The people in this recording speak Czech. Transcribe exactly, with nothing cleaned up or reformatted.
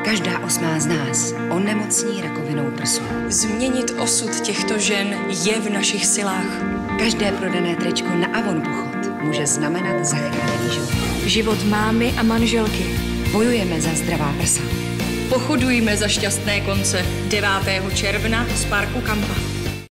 Každá osmá z nás onemocní rakovinou prsu. Změnit osud těchto žen je v našich silách. Každé prodané tričko na Avon Pochod může znamenat zachráněný život. Život mámy a manželky. Bojujeme za zdravá prsa. Pochodujme za šťastné konce devátého června z parku Kampa.